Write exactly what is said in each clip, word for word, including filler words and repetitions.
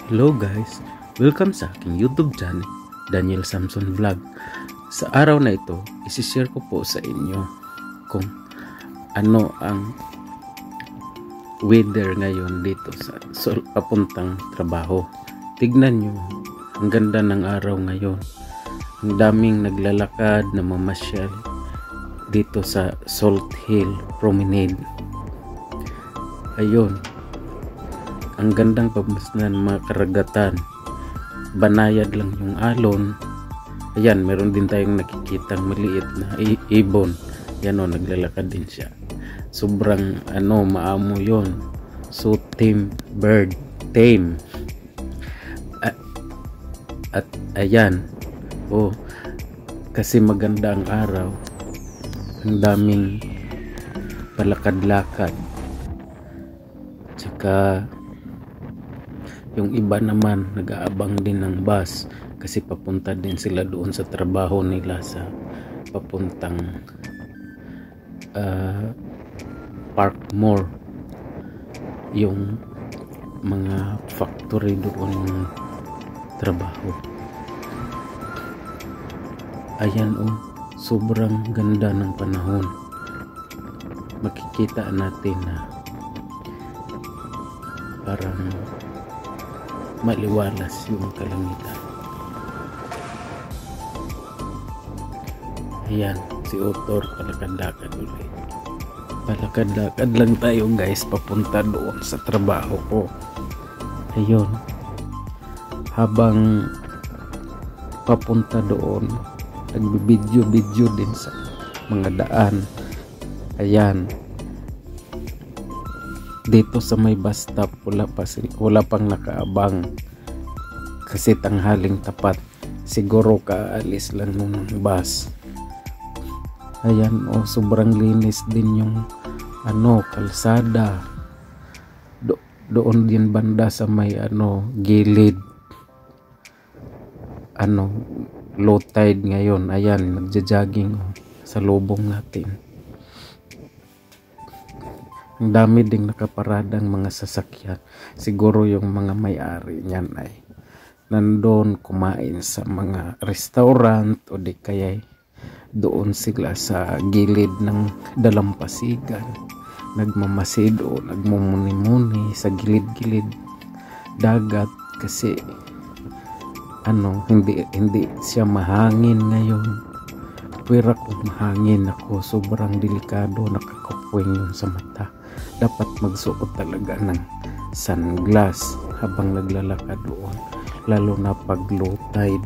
Hello guys, welcome sa aking YouTube channel, Daniel Samson Vlog. Sa araw na ito, isi-share ko po sa inyo kung ano ang weather ngayon dito sa so, papuntang trabaho. Tignan nyo, ang ganda ng araw ngayon. Ang daming naglalakad na mamasyal dito sa Salt Hill Promenade. Ayun, ang gandang pabasnan mga karagatan, banayad lang yung alon. Ayan, meron din tayong nakikitang maliit na ibon. Yan o, naglalakad din siya. Sobrang ano, maamo yon. So tame bird, tame. At, at ayan, oh, kasi maganda ang araw, ang daming palakad-lakad. Tsaka yung iba naman nag-aabang din ng bus kasi papunta din sila doon sa trabaho nila sa papuntang uh, Parkmore, yung mga factory doon ng trabaho. Ayan oh, sobrang ganda ng panahon. Makikita natin na parang maliwalas yung kalangitan. Ayan, si Otor palakad-lakad ulit. Palakad-lakad lang tayo guys, papunta doon sa trabaho ko. Ayun, habang papunta doon, nagbibidyo-bidyo din sa mga daan. Ayan, dito sa may bus stop wala pa wala pang nakaabang kasi tanghaling tapat, siguro kaalis lang nung bus. Ayan oh, sobrang linis din yung ano, kalsada. Do doon din banda sa may ano, gilid, ano, low tide ngayon. Ayan, nagja-jogging oh, sa lubong natin. Ang dami ding nakaparadang mga sasakyan. Siguro yung mga may-ari niyan ay nandoon kumain sa mga restaurant o di kaya doon sila sa gilid ng dalampasigan, nagmamasid o nagmumuni-muni sa gilid-gilid dagat kasi ano, hindi hindi siya mahangin ngayon. Pero kung mahangin ako, sobrang delikado, nakakapwing yun sa mata. Dapat magsuot talaga ng sunglass habang naglalakad doon, lalo na pag low tide.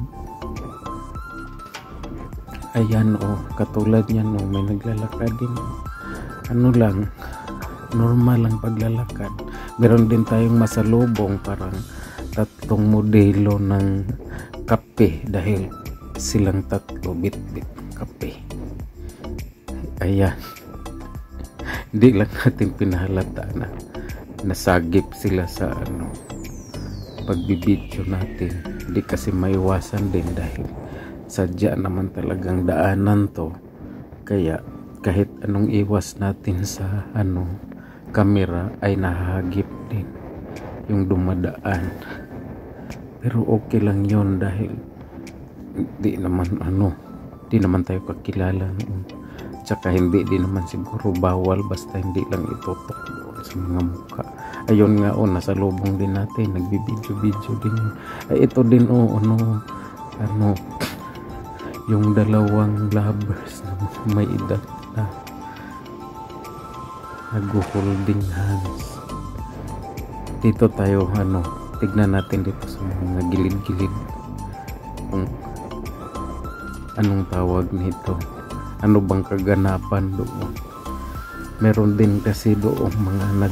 Ayan oh, katulad niyan oh, may naglalakad din oh. Ano lang, normal lang paglalakad. Meron din tayong masalubong, parang tatlong modelo ng kape dahil silang tatlo bit-bit kape. Ayan, hindi lang natin pinahalata na nasagip sila sa ano, pagbibidyo natin. Hindi kasi maiwasan din dahil sadya naman talagang daanan to, kaya kahit anong iwas natin sa ano, kamera ay nahagip din yung dumadaan. Pero okay lang yon dahil di naman ano, di naman tayo kakilala noon. Tsaka hindi din naman siguro bawal, basta hindi lang itutok doon sa mga mukha. Ayun nga oh, nasa lubong din natin, nagbibidyo-bidyo din. Ay, ito din oh, ano, ano, yung dalawang lovers na may edad na nag-holding hands. Dito tayo ano, tignan natin dito sa mga gilid-gilid kung anong tawag nito, ano bang kaganapan doon. Meron din kasi doon mga nag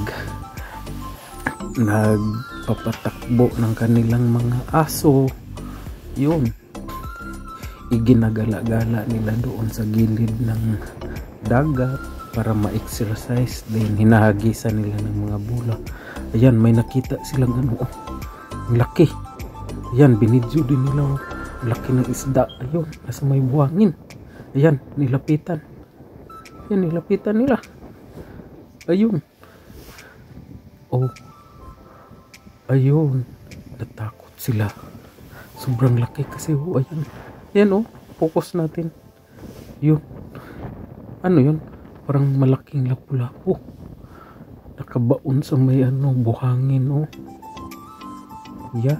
nagpapatakbo ng kanilang mga aso. Yun, iginagala-gala nila doon sa gilid ng dagat para ma-exercise din. Hinahagisan nila ng mga bola. Ayan, may nakita silang ano oh, ang laki. Ayan, binidyo din nila oh, laki ng isda. Ayun, nasa may buhangin. Ayan, nilapitan. Ayan, nilapitan nila. Ayun oh, ayun, natakot sila. Sobrang laki kasi, oh, ayan. Ayan, oh, focus natin. Yun. Ano yun? Parang malaking lapu-lapu. Nakabaon sa may ano, buhangin, oh. Yan.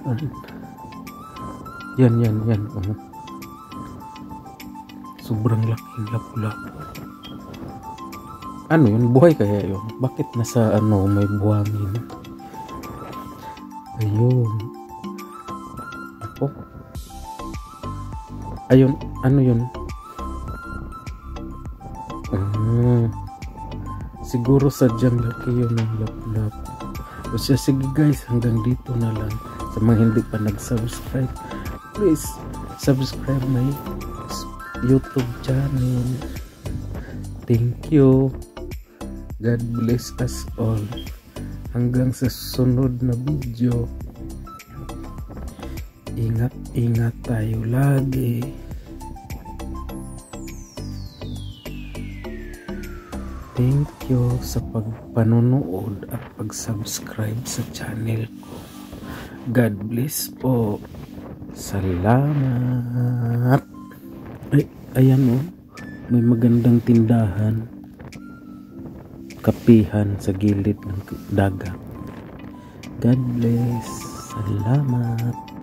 Yan, yan, yan, oh. Sobrang laking lapu-lapu. Ano yun? Buhay kaya yun? Bakit nasa ano, may buhangin? Ayun. Ako. Ayun, ano yun? Ah, siguro sadyang laki yun ng lapu-lapu. O siya, sige guys, hanggang dito na lang. Sa mga hindi pa nag-subscribe, please subscribe my YouTube channel. Thank you. God bless us all. Hanggang sa susunod na video. Ingat-ingat tayo lagi. Thank you sa pagpanonood at pag-subscribe sa channel ko. God bless po. Salamat. Ay, ayan o. May magandang tindahan. Kapihan sa gilid ng dagat. God bless. Salamat.